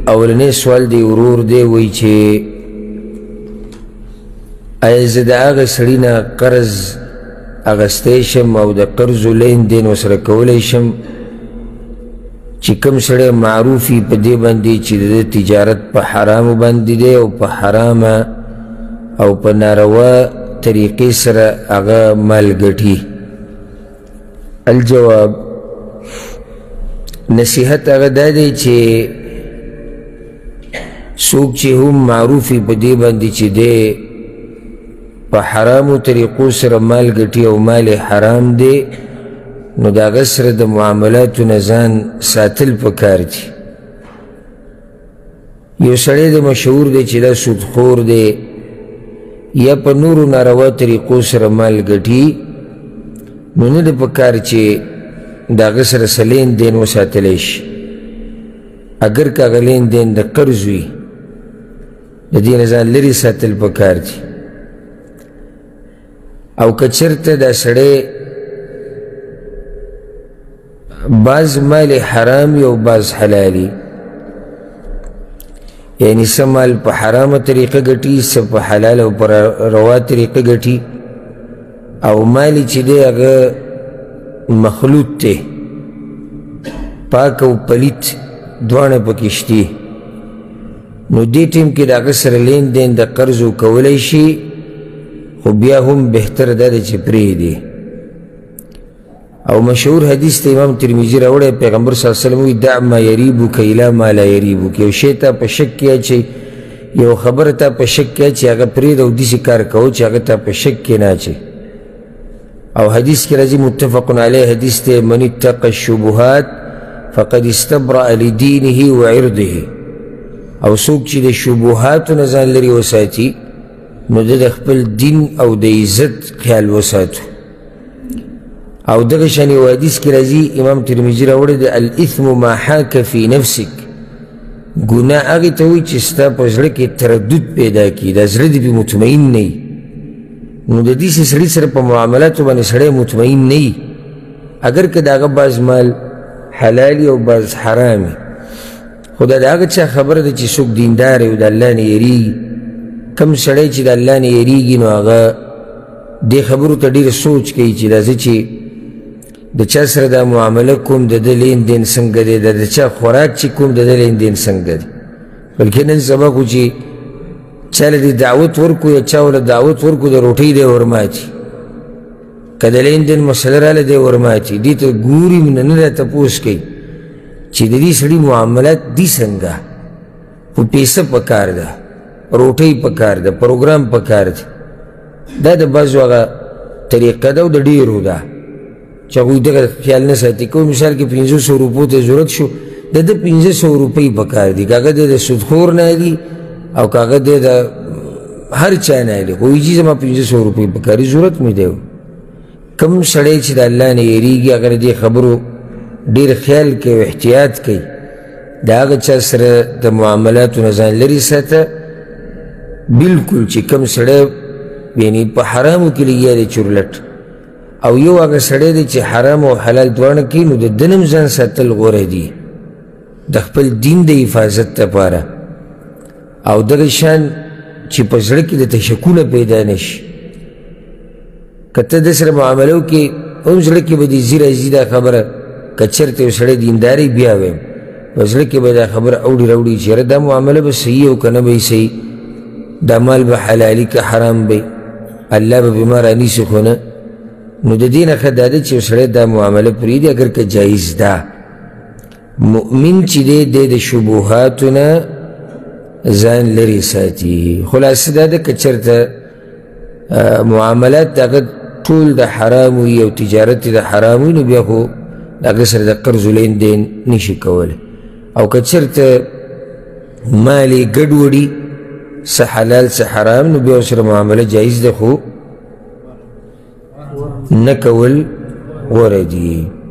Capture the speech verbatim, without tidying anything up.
اولنی سوال دی ورور دی وی چې آیا زه د هغه سړي نه قرض اخیستی شم او د قرضو لین دین ورسره کولی شم چې کوم سړی معروف وي په دې باندې چې د تجارت په حرامو باندې دی او په حرامه او په ناروا طریقې سره هغه مال ګټي؟ الجواب، نصیحت هغه دا دی چې څوک چې هم معروف وي په دې باندې چې دی په حرامو طریقو سره مال ګټي او مال حرام دی، نو د هغه سره د معاملاتو نه ځان ساتل پکار دي. یو سړی د مشهور دی چې دا سودخور دی یا په نورو ناروا طریقو سره مال ګټي، نو نه د پکار چې د هغه سره څه لین دین وساتلی شي. اگر که هغه لین دین د قرض وي، د دې نه ځان لرې ساتل پکار دي. او که چېرته دا سړی بعض مال حرام او بعض حلالي، یعنی څه مال په حرامه طریقه ګټي، څه په حلال او په روا طریقه ګټي، او مال چې دی هغه مخلوط دی، پاک او پلیت دواړه پکې شتي، نو دې ټیم کې د هغه سره لین دین د قرضو کولی شي، خو بیا هم بهتر دا دی چې پرېږدي. او مشهور حدیث ته امام ترمذي راوړی، پیغمبر صلی الله علیه وسلم وایي دع ما یریبک الی ما لا یریبک. یو شی ته په شک کې اچوي، یو خبره ته په شک کې اچوي، هغه پرېږده او داسې کار کوه چې هغه ته په شک کې نه اچوي. او حدیث کې راځي متفق علیه حدیث ته من اتقى الشبهات فقد استبرأ لدینه وعرضه. او څوک چې د شبهاتو نه ځان لرې وساتي، نو د خپل دین او د عزت خیال وساتو. او دغه شان یو حدیث کې راځي، امام ترمذي راوړی دی، الاثم ما حاک فی نفسک. ګناه هغې ته وایي چې ستا په زړه کې تردد پیدا کړي، دا زړه دې پې مطمئن نه وي. نو د داسې سړي سره په معاملاتو باندې سړی مطمئن نه وي، اگر که د هغه بعض مال حلالي او بعض حرامي. خو دا د هغه چا خبره ده چې څوک دیندار وي او د الله نه یېرېږي. کم سړی چې د الله نه یېرېږي، نو هغه دې خبرو ته ډېر سوچ کوي چې دا زه چې د چا سره دا معامله کوم، د ده لین دین څنګه دی، د د چا خوراک چې کوم، د ده لین دین څنګه دی. بلکې نن سبا خو چې چا له دې دعوت ورکو یا چا له دعوت ورکو، د روټۍ دی ورماتي، که د لین دین مسله راله دی ورماتي. دې ته ګوري نه نه را تپوس کوي چې د دې سړي معاملات دي څنګه. خو پیسه پکار ده، روټۍ پکار ده، پروګرام پکار دی. دا د بعضو هغه طریقه ده او د ډېرو ده چې هغوی دغه خیال نه ساتي. کوم مثال کې پنځه سوه روپو ته ضرورت شو، د ده پنځه سوه روپۍ پکار دي، که هغه دی د سودخور نه دي او که هغه دی د هر چا نه دي، خو وایي چې زما پنځه سوه روپۍ پکار دي، ضرورت مې دی. کوم سړی چې د الله نه یېرېږي، هغه د دې خبرو ډېر خیال کوي او احتیاط کوي. د هغه چا سره د معاملاتو نه ځان لرې ساته. بلکل چې کوم سړی یعنی په حرامو کې لګیا دی چورلټ، او یو هغه سړی دی چې حرام او حلال دواړه کوي، نو د ده نه هم ځان ساتل غوره دي د خپل دین د حفاظت لپاره. او دغه شان چې په زړه کې د تشکونه پیدا نه شي. که ته د سره معامله وکړې، هم زړه کې به دې ځي راځي دا خبره، که چېرته یو سړی دینداري بیا ویم، په زړه کې به دا خبره اوړي راوړي چې یاره دا معامله به صحیح او که نه به یې صحیح، دا مال به حلالي که حرام به، الله به بما رانیسي خو نه. نو د دې نه ښه دا ده چې یو سړی دا معامله پرېږدي، اگر که جایز ده. مؤمن چې دی دی د شبهاتو نه ځان لرې ساتي. خلاصه دا ده که چېرته معاملات د هغه ټول د حرام وي او تجارت د حرام وي، نو بیا خو د هغه سره د قرض لین دین نشي کولی. او که چېرته مال یې ګډوډي، څه حلال څه حرام، نو بیا ورسره معامله جایز ده، خو نه کول غوره دي.